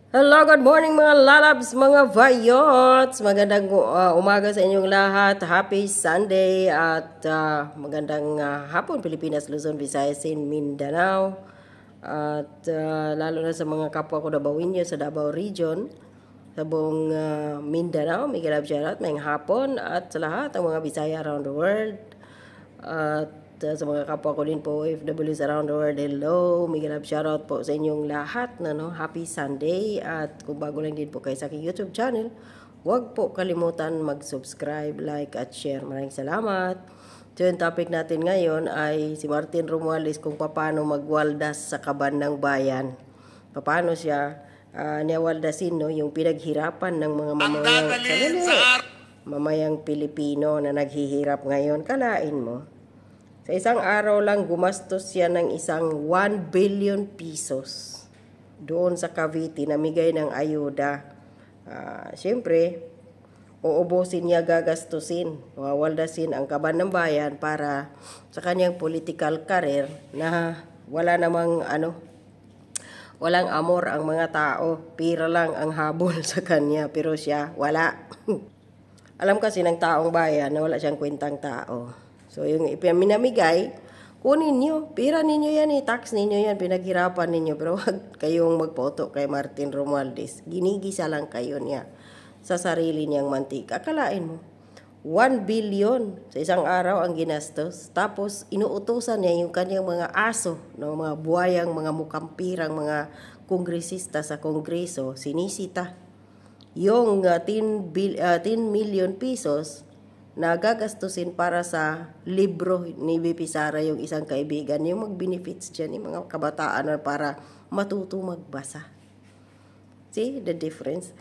Hello, good morning mga lalabs, mga vayots. Magandang umaga sa inyong lahat. Happy Sunday at magandang hapon Pilipinas, Luzon, Visayas, and Mindanao. At lalo na sa mga kapwa ko Dabawenyo sa Davao Region, sa buong Mindanao, Miguel Abjarat, mayang hapon at sa lahat ng mga Bisaya around the world. At sa mga kapwa ko din po OFWs around the world, hello, Miguel Ab, shoutout po sa inyong lahat happy Sunday. At kung bago lang din po kayo sa aking YouTube channel, huwag po kalimutan mag-subscribe, like at share. Maraming salamat. So yung topic natin ngayon ay si Martin Romualdez kung paano magwaldas sa kaban ng bayan. Paano siya niwaldasin yung pinaghirapan ng mga mamayang Pilipino na naghihirap ngayon. Kalain mo, sa isang araw lang gumastos siya ng isang 1 billion pesos doon sa Cavite, namigay ng ayuda. Siyempre, uubusin niya, gagastusin, wawaldasin ang kaban ng bayan para sa kanyang political career na wala namang walang amor ang mga tao. Pira lang ang habol sa kanya, pero siya wala. Alam kasi ng taong bayan na wala siyang kwentang tao. So, yung ipinamigay, kunin nyo. Pira ninyo yan tax ninyo yan, pinaghirapan ninyo. Pero wag kayong magpoto kay Martin Romualdez. Ginigisa lang kayo niya sa sarili niyang mantika. Akalain mo, 1 billion sa isang araw ang ginastos. Tapos, inuutusan niya yung kanyang mga aso, mga buhayang, mga mukampirang, mga kongresista sa kongreso, sinisita. Yung 10 million pesos na gagastusin para sa libro ni BP Sara, yung isang kaibigan, yung mag-benefits dyan, yung mga kabataan na para matuto magbasa. See the difference?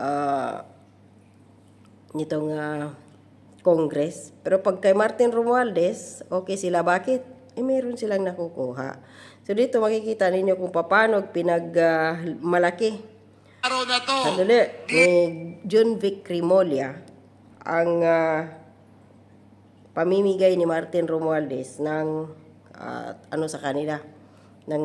Nitong Congress. Pero pag kay Martin Romualdez, okay sila. Bakit? Meron silang nakukuha. So dito makikita ninyo kung paano pinagmalaki. Araw na to. Sandali, ni John Vic Remulla ang pamimigay ni Martin Romualdez ng sa kanila ng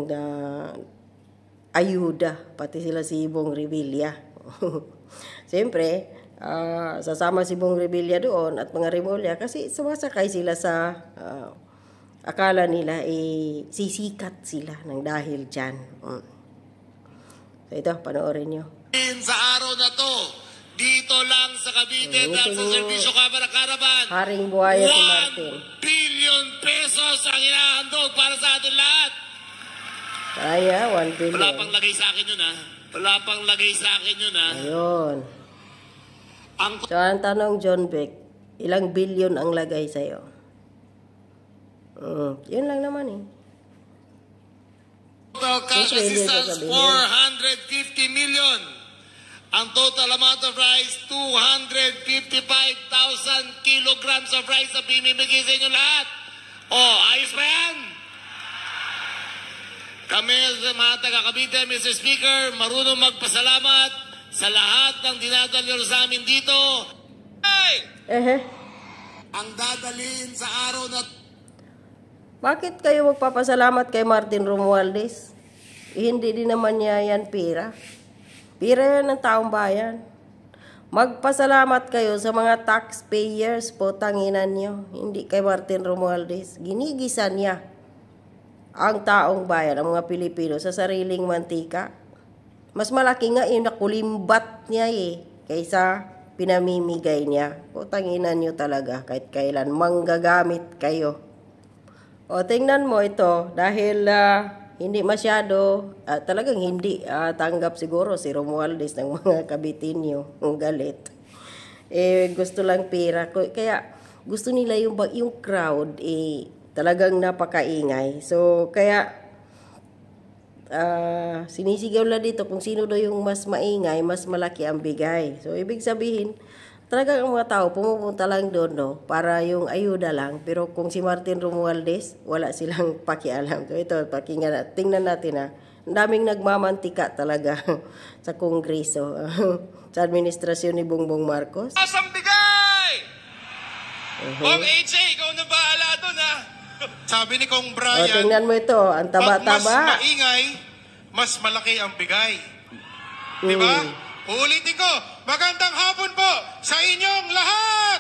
ayuda, pati sila si Bong Revilla. Siyempre, sasama si Bong Revilla doon at mga Remulla kasi sumasakay sila sa akala nila sisikat sila ng dahil dyan. So ito, panoorin nyo. Sa araw na to, dito lang sa Cavite, sa Servisyo Kamara Caravan, Haring buhaya si Martin. 1 billion pesos ang inahandog para sa atin lahat. Kaya, 1 billion. Wala pang lagay sa akin yun, Wala pang lagay sa akin yun, Ayun. So, ang tanong, John Beck, ilang billion ang lagay sa'yo? Yun lang naman Total cash assistance, 450 million. Ang total amount of rice, 255,000 kilograms of rice na pinimigay sa inyo lahat. Ayos ba yan? Kami sa mga taga-Cavite, Mr. Speaker, marunong magpasalamat sa lahat ng dinadalhin sa amin dito. Ang dadalhin sa araw na... Bakit kayo magpapasalamat kay Martin Romualdez? Hindi din naman niya yan pira. Pira yan ng taong bayan. Magpasalamat kayo sa mga taxpayers po, tanginan nyo. Hindi kay Martin Romualdez. Ginigisa niya ang taong bayan, ang mga Pilipino, sa sariling mantika. Mas malaki nga yung nakulimbat niya kaysa pinamimigay niya. O tanginan nyo talaga kahit kailan manggagamit kayo. Tingnan mo ito, dahil hindi masyado, talagang hindi tanggap siguro si Romualdez ng mga Caviteño, ang galit. Gusto lang pera. Kaya gusto nila yung crowd, talagang napakaingay. So, kaya sinisigaw na dito kung sino daw yung mas maingay, mas malaki ang bigay. So, ibig sabihin, talagang ang mga tao pumupunta lang doon para yung ayuda lang. Pero kung si Martin Romualdez, wala silang pakialam. So ito, tingnan natin Ang daming nagmamantika talaga sa Kongreso. Sa administrasyon ni Bongbong Marcos. Asang bigay! Kong HA, ikaw na bahala doon Sabi ni Kong Brian, tingnan mo ito, ang taba-taba. Pag mas maingay, mas malaki ang bigay. Di ba? Uulitin ko, magandang hapon po sa inyong lahat!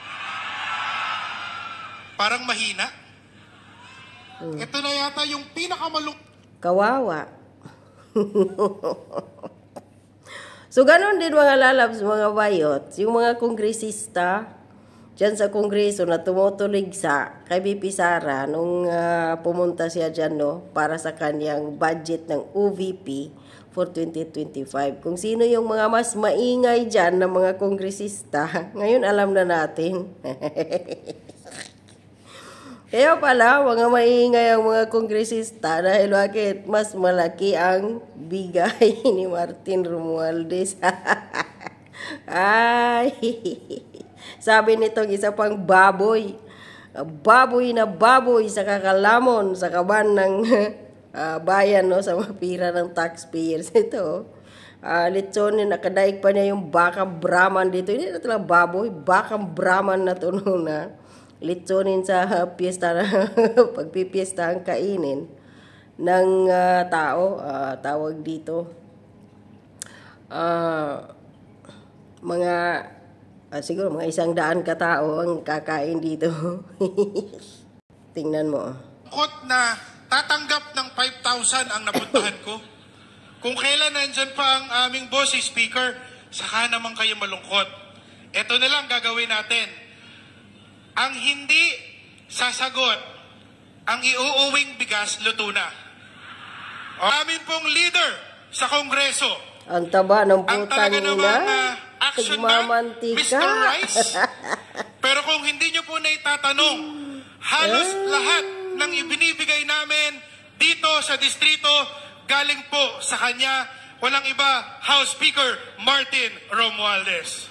Parang mahina. Ito na yata yung Kawawa. So, ganon din mga lalabs, mga bayot, yung mga kongresista dyan sa kongreso na tumutulig sa kay BP Sara nung pumunta siya dyan, no, para sa kanyang budget ng OVP for 2025. Kung sino yung mga mas maingay dyan ng mga kongresista, ngayon alam na natin. Kaya pala, mga maingay ang mga kongresista dahil bakit mas malaki ang bigay ni Martin Romualdez. Ay, sabi nitong isa pang baboy. Baboy na baboy sa kakalamon, sa kaban ng bayan, no, sa mga pira ng taxpayers. Ito, litsonin, nakadaig pa niya yung bakang Brahman dito. Hindi na talaga baboy, bakang Brahman na to na. Litsonin sa piyesta na pagpipiesta ang kainin ng tao, tawag dito mga siguro mga 100 katao ang kakain dito. Tingnan mo. kot na tatanggap ng 5,000 ang napuntahan ko. Kung kailan nandyan pa ang aming boss, speaker, saka naman kayo malungkot. Ito na lang gagawin natin. Ang hindi sasagot, ang iuuwing bigas, luto na. Amin pong leader sa Kongreso. Ang taba ng putang ang talaga namang action man, Mr. Rice. Pero kung hindi nyo po na itatanong, halos lahat ng ibinibigay namin dito sa distrito, galing po sa kanya, walang iba, House Speaker Martin Romualdez.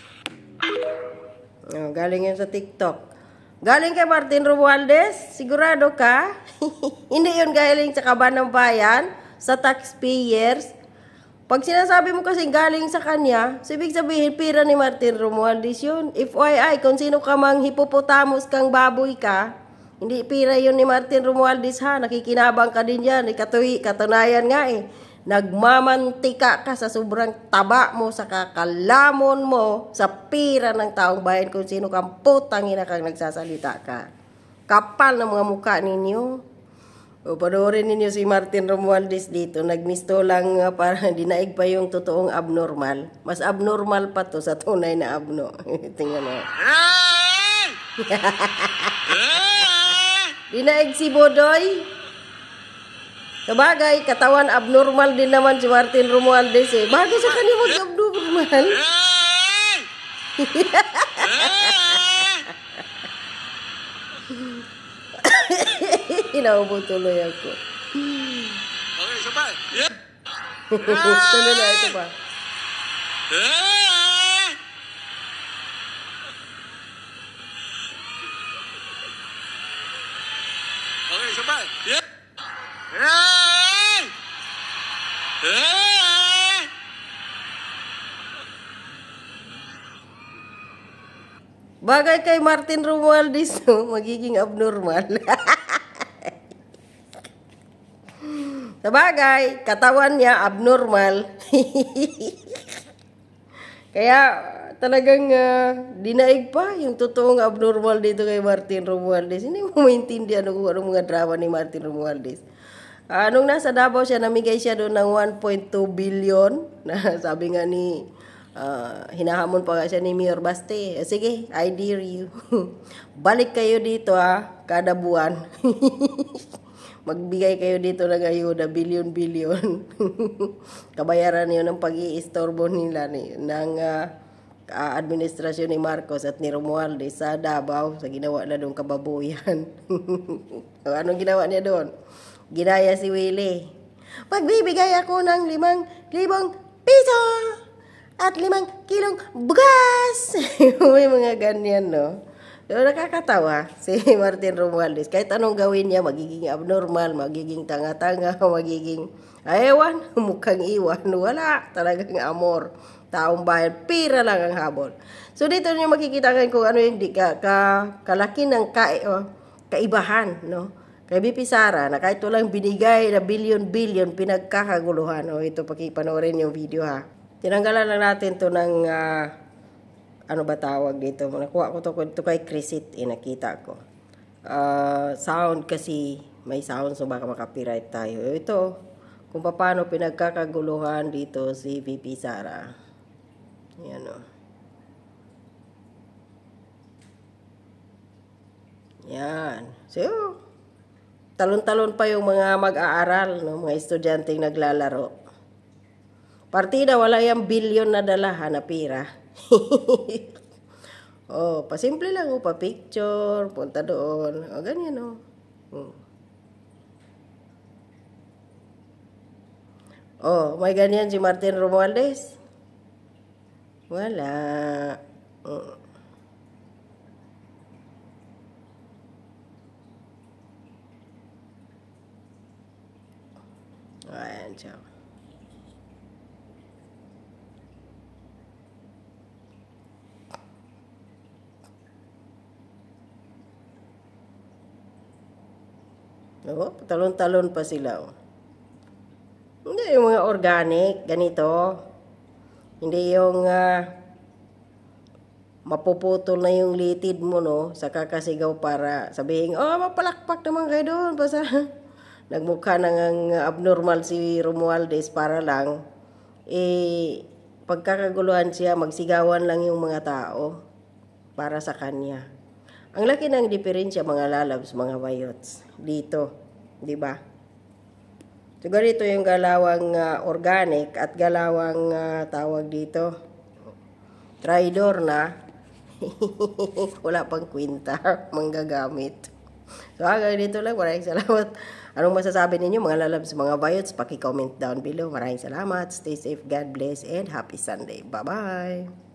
Galing yan sa TikTok. Galing kay Martin Romualdez? Sigurado ka? Hindi yun galing sa kaban ng bayan, sa taxpayers. Pag sinasabi mo kasi galing sa kanya, ibig sabihin pira ni Martin Romualdez yun. FYI, kung sino ka mang hippopotamus kang baboy ka, hindi pira yun ni Martin Romualdez ha. Nakikinabang ka din yan. Katunayan nga eh. Nagmamantika ka sa sobrang taba mo, sa kakalamon mo, sa pira ng taong bayan kung sino kang putang ina kang nagsasalita ka. Kapal ng mga mukha ninyo. O, panoorin ninyo si Martin Romualdez dito. Nagmisto lang para dinaig pa yung totoong abnormal. Mas abnormal pa to sa tunay na abno. Tingnan mo. Dinaig si Bodoy. Sabagay, katawan abnormal din naman si Martin Romualdez eh. Bagay sa kanya mag-abnormal. Inaubo tuloy ako. Okay, isa pa. Tuloy na ito pa. Okay, isa pa. Bagay kay Martin Romualdez, no? Magiging abnormal. Sabagay, katawan niya abnormal. Kaya talagang dinaig pa yung totoong abnormal dito kay Martin Romualdez. Hindi mo maintindihan kung anong mga drama ni Martin Romualdez. Nung nasa Davao siya, namigay siya doon ng 1.2 billion. Sabi nga ni, hinahamon pa nga siya ni Mayor Baste. Sige, I dare you. Balik kayo dito kada buwan. Magbigay kayo dito ng ayuda, billion-billion. Kabayaran yun ng pag-iistorbo nila ng administrasyon ni Marcos at ni Romualdez sa Davao, sa ginawa na doon kababuyan. Anong ginawa niya doon? Ginaya si Willie. Magbibigay ako ng 5,000 piso at 5 kilong bugas. May mga ganyan, no? So, nakakatawa si Martin Romualdez. Kahit anong gawin niya, magiging abnormal, magiging tanga-tanga, magiging, ewan, mukhang iwan. Wala, talagang amor. Taong bayan, pira lang ang habol. So, dito niyo makikita kung ano yung kalaki ng kaibahan, no? Kay BP Sara, na kahit walang binigay na billion-billion, pinagkakaguluhan. O, ito, pakipanoorin yung video, ha. Tinanggalan lang natin to ng, ano ba tawag dito? Nakuha ko to kay Chrisit, nakita ko. Sound kasi, may sound so baka makapiright tayo. Ito, kung paano pinagkakaguluhan dito si VP Sara. Yan o. Yan. So, talon-talon pa yung mga mag-aaral, no? Mga estudyanteng naglalaro. Partida, wala yung bilyon na dalahan na pira. Oh, pasimple lang, pa-picture, punta doon. O, ganyan, o. Oh, may ganyan si Martin Romualdez? Wala. Ayan, siya. Oh, talon-talon pa sila, oh. Hindi yung mga organic, ganito. Hindi yung mapuputol na yung litid mo, no? Sa kakasigaw para sabihin, oh, mapalakpak naman kayo doon. Basta nagmukha ng abnormal si Romualdez para lang, pagkakaguluhan siya, magsigawan lang yung mga tao para sa kanya. Ang laki ng diferensya, mga lalabs, mga bayots, dito, di ba? So, ganito yung galawang organic at galawang tawag dito, traidor na, wala pang kwinta, manggagamit. So, hanggang dito lang, maraming salamat. Anong masasabi ninyo, mga lalabs, mga bayots, paki-comment down below. Maraming salamat, stay safe, God bless, and happy Sunday. Bye-bye!